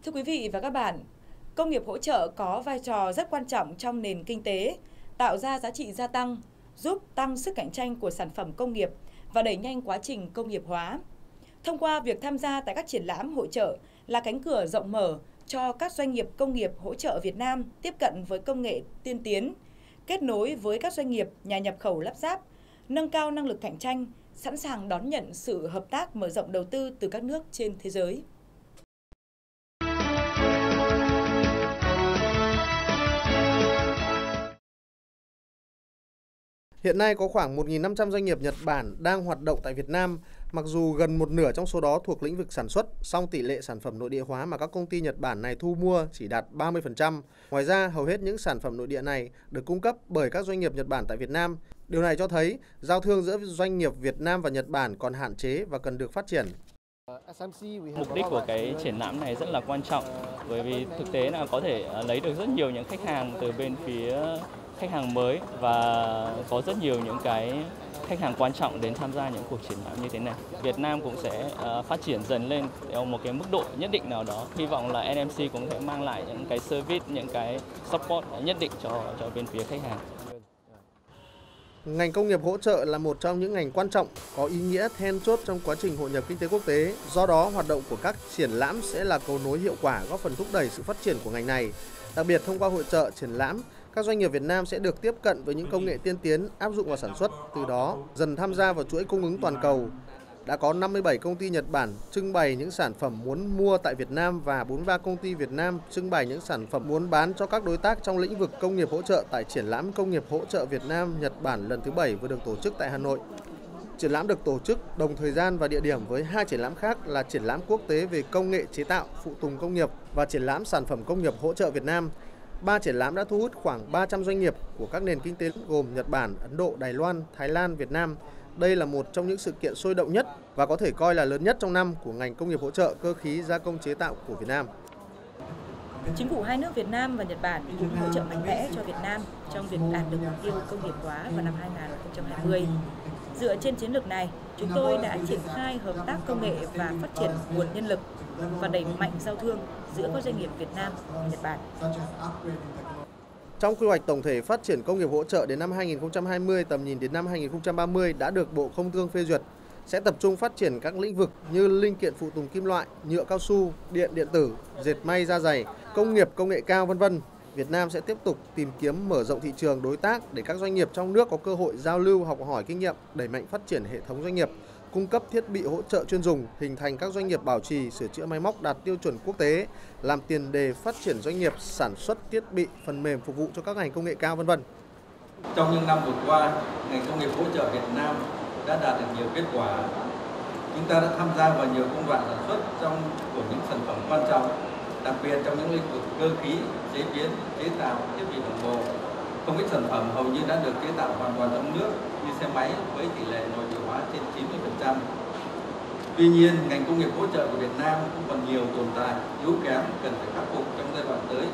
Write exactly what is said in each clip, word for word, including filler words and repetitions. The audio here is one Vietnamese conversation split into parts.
Thưa quý vị và các bạn, công nghiệp hỗ trợ có vai trò rất quan trọng trong nền kinh tế, tạo ra giá trị gia tăng, giúp tăng sức cạnh tranh của sản phẩm công nghiệp và đẩy nhanh quá trình công nghiệp hóa. Thông qua việc tham gia tại các triển lãm hội chợ là cánh cửa rộng mở cho các doanh nghiệp công nghiệp hỗ trợ Việt Nam tiếp cận với công nghệ tiên tiến, kết nối với các doanh nghiệp nhà nhập khẩu lắp ráp, nâng cao năng lực cạnh tranh, sẵn sàng đón nhận sự hợp tác mở rộng đầu tư từ các nước trên thế giới. Hiện nay có khoảng một nghìn năm trăm doanh nghiệp Nhật Bản đang hoạt động tại Việt Nam. Mặc dù gần một nửa trong số đó thuộc lĩnh vực sản xuất, song tỷ lệ sản phẩm nội địa hóa mà các công ty Nhật Bản này thu mua chỉ đạt ba mươi phần trăm. Ngoài ra, hầu hết những sản phẩm nội địa này được cung cấp bởi các doanh nghiệp Nhật Bản tại Việt Nam. Điều này cho thấy giao thương giữa doanh nghiệp Việt Nam và Nhật Bản còn hạn chế và cần được phát triển. Mục đích của cái triển lãm này rất là quan trọng, bởi vì thực tế là có thể lấy được rất nhiều những khách hàng từ bên phía khách hàng mới và có rất nhiều những cái khách hàng quan trọng đến tham gia những cuộc triển lãm như thế này. Việt Nam cũng sẽ phát triển dần lên theo một cái mức độ nhất định nào đó. Hy vọng là en em xê cũng sẽ mang lại những cái service, những cái support nhất định cho cho bên phía khách hàng. Ngành công nghiệp hỗ trợ là một trong những ngành quan trọng, có ý nghĩa then chốt trong quá trình hội nhập kinh tế quốc tế. Do đó, hoạt động của các triển lãm sẽ là cầu nối hiệu quả góp phần thúc đẩy sự phát triển của ngành này. Đặc biệt, thông qua hội chợ, triển lãm, các doanh nghiệp Việt Nam sẽ được tiếp cận với những công nghệ tiên tiến áp dụng vào sản xuất, từ đó dần tham gia vào chuỗi cung ứng toàn cầu. Đã có năm mươi bảy công ty Nhật Bản trưng bày những sản phẩm muốn mua tại Việt Nam và bốn mươi ba công ty Việt Nam trưng bày những sản phẩm muốn bán cho các đối tác trong lĩnh vực công nghiệp hỗ trợ tại triển lãm công nghiệp hỗ trợ Việt Nam Nhật Bản lần thứ bảy vừa được tổ chức tại Hà Nội. Triển lãm được tổ chức đồng thời gian và địa điểm với hai triển lãm khác là triển lãm quốc tế về công nghệ chế tạo, phụ tùng công nghiệp và triển lãm sản phẩm công nghiệp hỗ trợ Việt Nam. Ba triển lãm đã thu hút khoảng ba trăm doanh nghiệp của các nền kinh tế gồm Nhật Bản, Ấn Độ, Đài Loan, Thái Lan, Việt Nam. Đây là một trong những sự kiện sôi động nhất và có thể coi là lớn nhất trong năm của ngành công nghiệp hỗ trợ cơ khí gia công chế tạo của Việt Nam. Chính phủ hai nước Việt Nam và Nhật Bản cũng hỗ trợ mạnh mẽ cho Việt Nam trong việc đạt được mục tiêu công nghiệp hóa vào năm hai nghìn không trăm hai mươi. Dựa trên chiến lược này, chúng tôi đã triển khai hợp tác công nghệ và phát triển nguồn nhân lực và đẩy mạnh giao thương giữa các doanh nghiệp Việt Nam và Nhật Bản. Trong quy hoạch tổng thể phát triển công nghiệp hỗ trợ đến năm hai nghìn không trăm hai mươi, tầm nhìn đến năm hai nghìn không trăm ba mươi đã được Bộ Công Thương phê duyệt, sẽ tập trung phát triển các lĩnh vực như linh kiện phụ tùng kim loại, nhựa cao su, điện điện tử, dệt may da giày, công nghiệp công nghệ cao, vân vân. Việt Nam sẽ tiếp tục tìm kiếm mở rộng thị trường đối tác để các doanh nghiệp trong nước có cơ hội giao lưu, học hỏi kinh nghiệm, đẩy mạnh phát triển hệ thống doanh nghiệp, cung cấp thiết bị hỗ trợ chuyên dùng, hình thành các doanh nghiệp bảo trì, sửa chữa máy móc đạt tiêu chuẩn quốc tế, làm tiền đề phát triển doanh nghiệp sản xuất thiết bị, phần mềm phục vụ cho các ngành công nghệ cao, vân vân. Trong những năm vừa qua, ngành công nghiệp hỗ trợ Việt Nam đã đạt được nhiều kết quả. Chúng ta đã tham gia vào nhiều công đoạn sản xuất trong của những sản phẩm quan trọng, đặc biệt trong những lĩnh vực cơ khí, chế biến, chế tạo, thiết bị đồng bộ. Không ít sản phẩm hầu như đã được chế tạo hoàn toàn trong nước như xe máy với tỷ lệ nội địa hóa trên chín mươi phần trăm. Tuy nhiên, ngành công nghiệp hỗ trợ của Việt Nam cũng còn nhiều tồn tại, yếu kém cần phải khắc phục trong giai đoạn tới.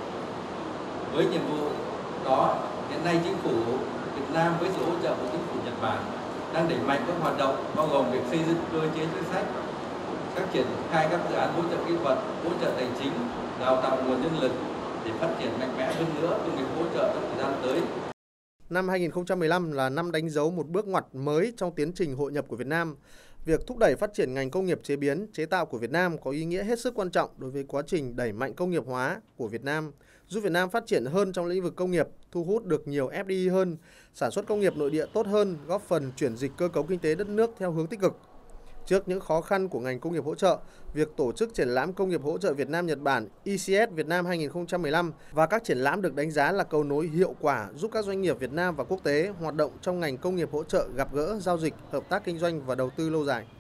Với nhiệm vụ đó, hiện nay chính phủ Việt Nam với sự hỗ trợ của chính phủ Nhật Bản đang đẩy mạnh các hoạt động bao gồm việc xây dựng cơ chế chính sách, các triển khai các dự án hỗ trợ kỹ thuật, hỗ trợ tài chính, đào tạo nguồn nhân lực để phát triển mạnh mẽ hơn nữa công nghiệp hỗ trợ trong thời gian tới. Năm hai nghìn không trăm mười lăm là năm đánh dấu một bước ngoặt mới trong tiến trình hội nhập của Việt Nam. Việc thúc đẩy phát triển ngành công nghiệp chế biến, chế tạo của Việt Nam có ý nghĩa hết sức quan trọng đối với quá trình đẩy mạnh công nghiệp hóa của Việt Nam, giúp Việt Nam phát triển hơn trong lĩnh vực công nghiệp, thu hút được nhiều ép đê i hơn, sản xuất công nghiệp nội địa tốt hơn, góp phần chuyển dịch cơ cấu kinh tế đất nước theo hướng tích cực. Trước những khó khăn của ngành công nghiệp hỗ trợ, việc tổ chức triển lãm công nghiệp hỗ trợ Việt Nam Nhật Bản i xê ét Việt Nam hai nghìn không trăm mười lăm và các triển lãm được đánh giá là cầu nối hiệu quả giúp các doanh nghiệp Việt Nam và quốc tế hoạt động trong ngành công nghiệp hỗ trợ gặp gỡ, giao dịch, hợp tác kinh doanh và đầu tư lâu dài.